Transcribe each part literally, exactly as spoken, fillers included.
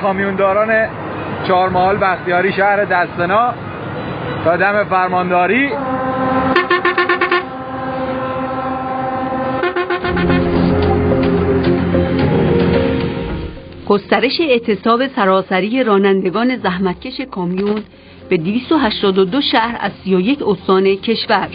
کامیونداران چهارمحال بختیاری شهر دستنا تا دم فرمانداری. گسترش اعتصاب سراسری رانندگان زحمتکش کامیون به دویست و هشتاد و دو شهر از سی و یک استان کشور.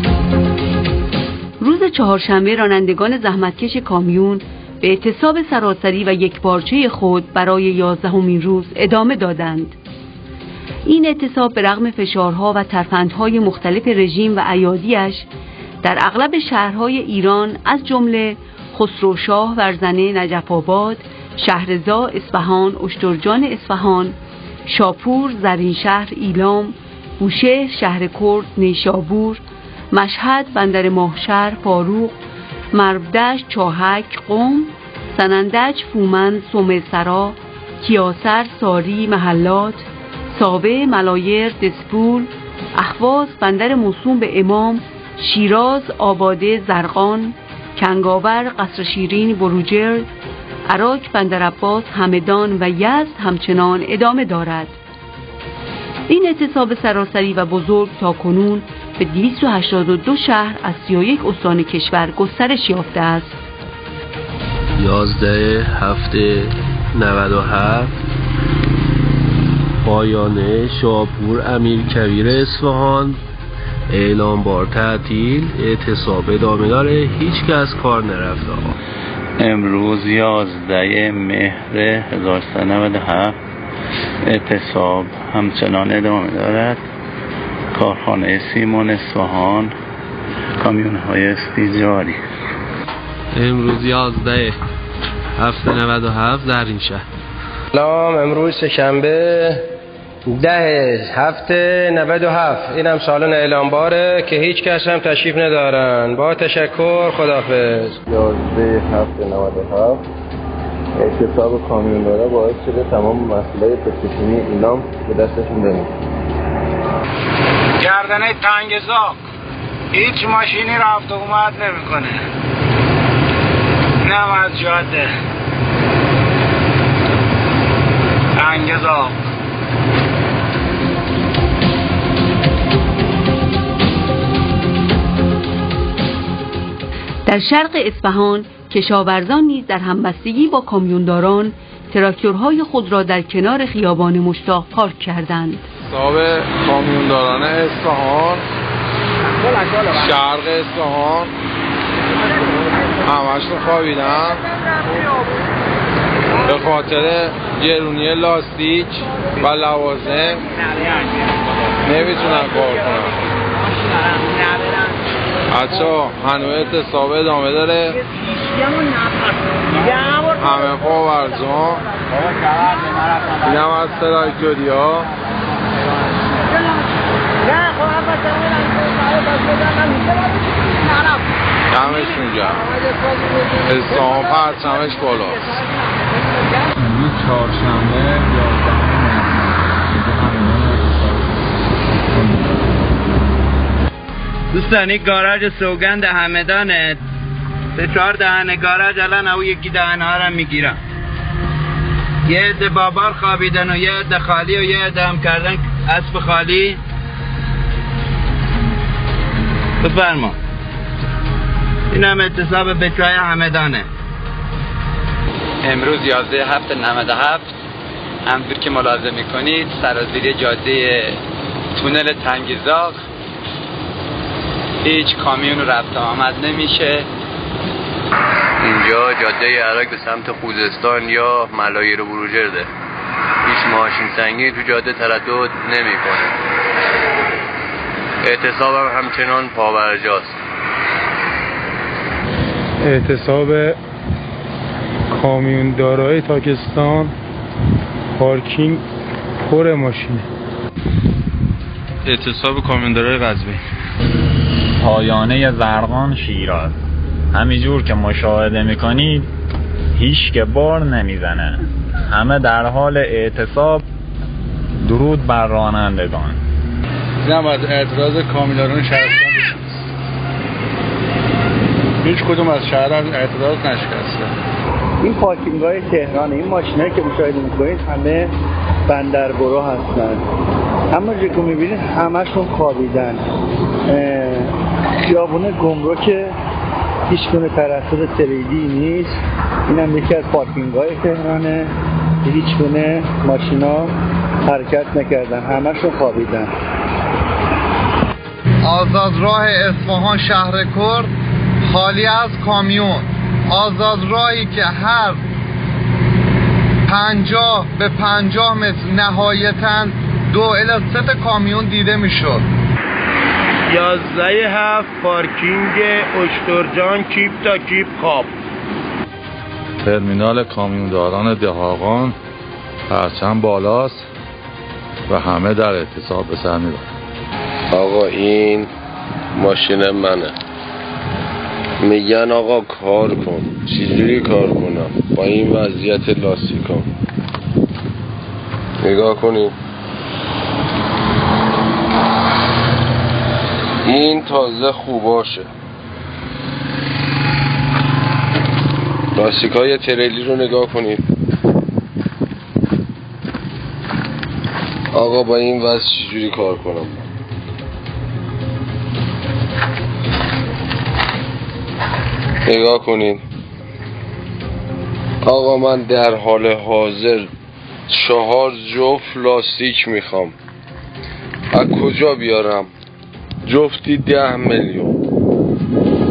روز چهارشنبه رانندگان زحمتکش کامیون به اعتصاب سراسری و یکپارچه خود برای یازدهمین روز ادامه دادند. این اعتصاب به رغم فشارها و ترفندهای مختلف رژیم و ایادیش در اغلب شهرهای ایران از جمله خسروشاه، ورزنه، نجف آباد، شهرضا، اصفهان، اشترجان اصفهان، شاپور، زرینشهر، ایلام، بوشهر، شهر کرد، نیشابور، مشهد، بندر ماهشهر، فاروق، مرودشت، چاهک، قم، سنندج، فومن، سومرسرا، کیاسر، ساری، محلات، ساوه، ملایر، دسپول، اهواز، بندر موسوم به امام، شیراز، آباده، زرقان، کنگاور، قصر شیرین، بروجرد، عراق، بندر عباس، همدان و یزد همچنان ادامه دارد. این اعتصاب سراسری و بزرگ تا کنون به دویست و هشتاد و دو شهر از سی و یک استان کشور گسترش یافته است. یازده هفته نود و هفت پایانه شاپور امیرکبیر اصفهان اعلام بار تعطیل، اعتصاب ادامه داره، هیچ کس کار نرفته. امروز یازده مهر هزار و سیصد و نود و هفت اعتصاب همچنان ادامه دارد. کارخانه سیمان اصفهان، کامیون های استیجاری. امروز یازده هفته نود و هفت زرینشهر. سلام، امروز شنبه ده هفته نود و هفت. اینم سالن اعلامباره که هیچ کس هم تشریف ندارن. با تشکر، خداحافظ. یازده هفته نود و هفت اعتصاب کامیوندارا باعث شده تمام مسئله پستشونی ایلام به دستشون بریم. گردنه تنگزاق هیچ ماشینی رفت و اومد نمیکنه، نم از جاده تنگزاق. در شرق اصفهان کشاورزان نیز در همبستگی با کامیونداران تراکتورهای خود را در کنار خیابان مشتاق پارک کردند. اعتصاب کامیونداران اصفهان، شرق اصفهان همشون خوابیدن به خاطر گرونی لاستیک و لوازم، نمیتونن کار کنن. بچه هنوز اعتصاب ادامه داره. همه پاورجان اینم از تراکتوری ها. دمشون گرم، اصفهان پرچمش بالاست. امروز چهارشنبه یازدهم دوستان این گاراژ سوگند همدانه، به چهار دهنه گاراژ الان او یکی دهنه ها را میگیرن. یه عده بابار خوابیدن و یه عده خالی و یه عده هم کردن اسب خالی. بفرما این هم اعتصاب بچه‌های همدانه. امروز یازده هفته نود و هفت همونطور که ملاحظه میکنید سرازیری جاده تونل تنگزاق هیچ کامیون رفت آمد نمیشه. اینجا جاده عراق به سمت خوزستان یا ملایر و بروجرده. هیچ ماشین سنگی تو جاده تردد نمیکنه. اعتصاب هم همچنان پابرجاست. اعتصاب کامیوندارای تاکستان، پارکینگ پر ماشینه. اعتصاب کامیوندارای قزوین. پایانه زرقان، شیراز. همینجور که مشاهده میکنید هیچ که بار نمیزنه، همه در حال اعتصاب. درود بر رانندگان. اینم از اعتراض کامیونداران شهرستان هیچ کدوم از شهر اعتراض نشکسته. این پارکینگ های تهران، این ماشین هایی که مشاهده میکنید همه بندربرو هستن. اما جایی که میبینید همشون خوابیدن. خیابون گمرک هیچ گونه ترصد تریدی نیست. این هم یکی از پارکینگ های تهرانه، هیچ گونه ماشینا حرکت نکردن، همشون خوابیدن. آزادراه اصفهان شهر کرد خالی از کامیون. آزادراهی که هر پنجاه به پنجاه متر نهایتاً دو الی سه کامیون دیده میشد. یازده هفت پارکینگ اشترجان کیپ تا کیپ خواب. ترمینال کامیونداران دهاقان پرچم بالاست و همه در اعتصاب به سر میبرند. آقا این ماشین منه، میگن آقا کار کن. چجوری کار کنم با این وضعیت لاستیکام؟ نگاه کنید، این تازه خوباشه. لاستیکای تریلی رو نگاه کنید. آقا با این وضع چجوری کار کنم؟ نگاه کنید آقا، من در حال حاضر چهار جفت لاستیک میخوام. از کجا بیارم؟ جفتی ده میلیون.